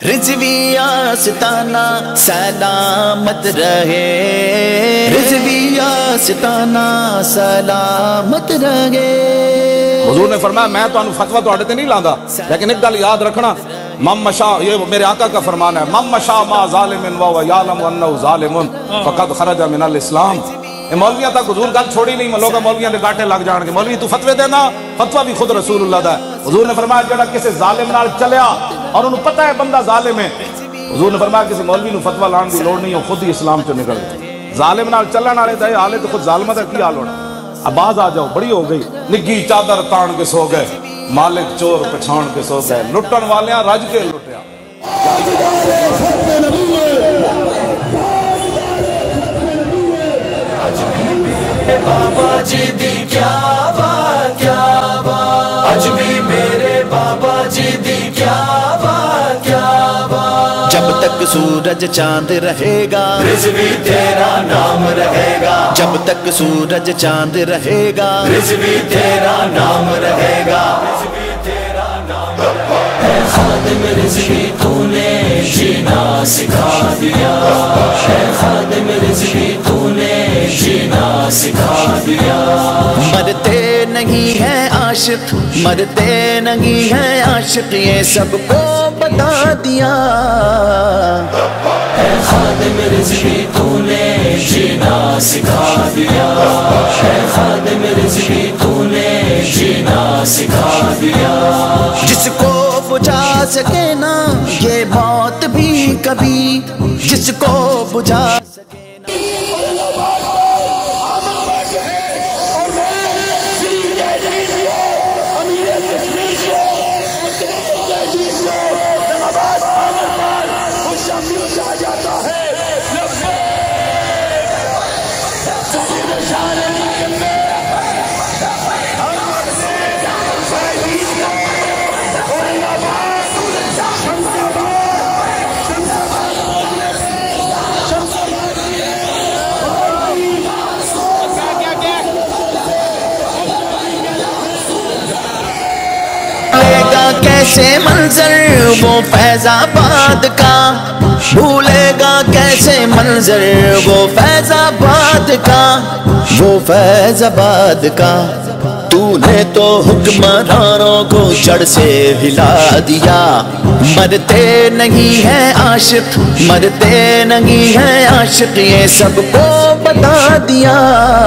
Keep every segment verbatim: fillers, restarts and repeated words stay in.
رضوی آستانہ سلامت رہے، رضوی آستانہ سلامت رہے۔ حضور نے فرمایا میں تو انو فتوہ تو اڑتے نہیں لاندا، لیکن ایک گل یاد رکھنا، من مشا، یہ میرے آقا کا فرمان ہے، من مشا ما ظالم و یعلم انہ ظالم فقد خرج من الاسلام۔ یہ مولویاں تک حضور گل چھوڑی نہیں، لوگا مولویاں دے گاٹے لگ جان گے، مولوی تو فتوے دینا، فتوہ بھی خود رسول اللہ دا ہے۔ حضور نے فرمایا جڑا کسی ظالم نال چلیا اور انہوں پتہ ہے بندہ ظالم ہے، حضور نے فرمایا کسی مولوی نو فتوہ لان دی لوڑ نہیں ہے، خود ہی اسلام چ نکل گئے۔ ظالم نال چلن والے دا حال ہے تو خود ظالمہ دا کی حال ہونا۔ اب باز آ جاؤ، بڑی ہو گئی، نگی چادر تان کے سو گئے، مالک چور پچھان کے سو گئے، لٹن والیاں رج کے لٹیا۔ بابا جی دی کیا بات، کیا بات، آج بھی میرے بابا جی دی کیا بات، کیا بات۔ جب تک سورج چاند رہے گا رضوی تیرا نام رہے گا، جب تک سورج چاند رہے گا رضوی تیرا نام رہے گا، رضوی تیرا نام رہے گا۔ اے خادم رضوی تو نے جینا سکھا دیا، اے خادم رضوی تو نے جینا سکھا دیا۔ مرتے نہیں ہیں عاشق، مرتے نہیں ہیں عاشق، یہ سب کو بتا دیا۔ اے خادم رضوی تو نے جینا سکھا دیا، اے خادم رضوی تو نے جینا سکھا دیا۔ جس کو بجھا سکے نا یہ موت بھی کبھی، جس کو بجھا سکے نا کیسے منظر وہ فیض آباد کا، بھولے گا کیسے منظر وہ فیض آباد کا، وہ فیض آباد کا۔ تو نے تو حکمرانوں کو جڑ سے ہلا دیا، مرتے نہیں ہیں عاشق، مرتے نہیں ہیں عاشق، یہ سب کو بتا دیا۔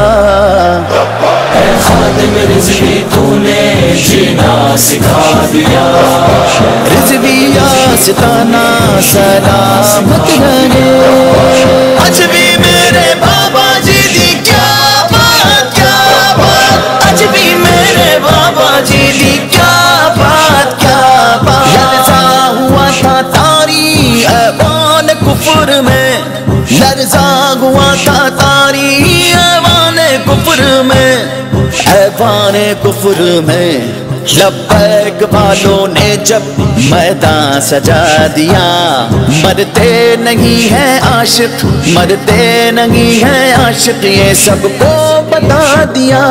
اے خادم رضوی تو نے جینا سکھا دیا، رضوی آستانہ سلامت رہے۔ آج بھی میرے بابا جی دی کیا بات، کیا بات، آج بھی میرے بابا جی دی کیا بات، کیا بات۔ لرزا ہوا تھا تاری ایوان کفر میں، لرزا ہوا تھا تاری ایوان کفر میں، ایوان کفر میں۔ لبیک والوں نے جب میدان سجا دیا، مرتے نہیں ہیں عاشق، مرتے نہیں ہیں عاشق، یہ سب کو بتا دیا۔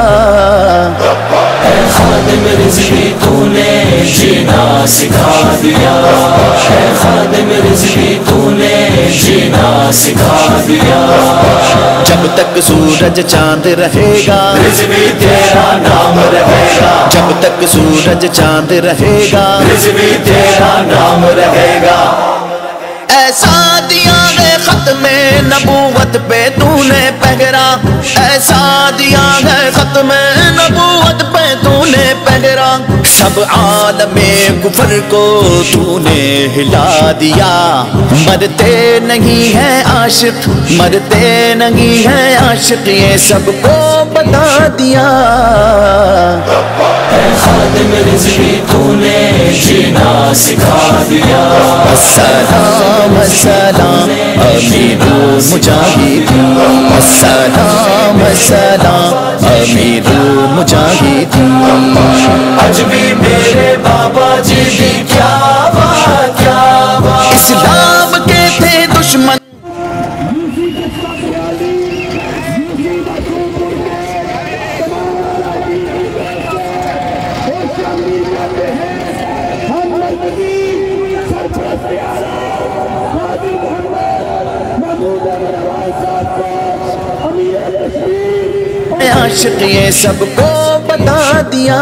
اے خادم رضوی تو نے جینا سکھا دیا، اے خادم رضوی تو نے جینا سکھا دیا۔ جب تک سورج چاند رہے گا رضوی تیرا نام رہے گا، جب تک سورج چاند رہے گا رضوی تیرا نام رہے گا۔ ایسا دیا ہے ختم نبوت پہ تو نے پہرا، ایسا دیا ہے ختم نبوت پہ تو نے پہرا، سب عالم کفر کو تو نے ہلا دیا۔ مرتے نہیں ہیں عاشق، مرتے نہیں ہیں عاشق، یہ سب کو بتا دیا۔ اے خادم رضوی تو نے جینا سکھا دیا۔ السلام السلام امیر المجاہدین، السلام السلام امیر المجاہدین۔ آج بھی میرے بابا جی دی کیا بات، کیا بات۔ اسلام کے تھے دشمن، ہم عاشق یہ سب کو بتا دیا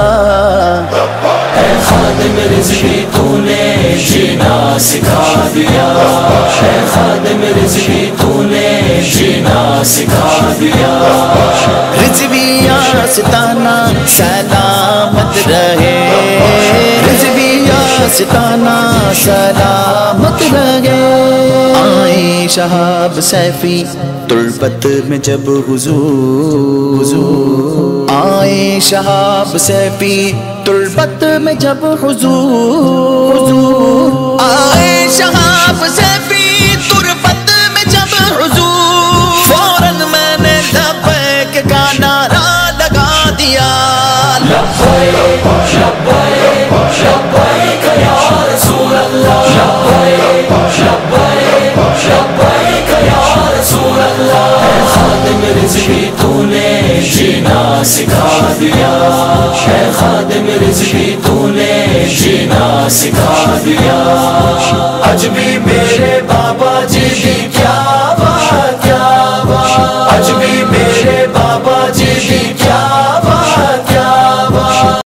اے خادم رضوی تو نے جینا سکھا دیا اے خادم رضوی تو نے جینا سکھا دیا رضوی آستانہ سلامت رہے رضوی آستانہ سلامت رہے آئے شہاب سیفی تربت میں جب حضور آئے شہاب سیفی تربت میں جب حضور آئے شہاب سیفی تربت میں جب حضور فوراً میں نے لبیک کا نعرہ لگا دیا لبیک لبیک لبیک یا رسول اللہ لبیک لبیک لبیک یا رسول اللہ اے خادم رضوی تو نے جینا سکھا دیا اے خادم رضوی تو نے جینا سکھا دیا اج بھی میرے بابا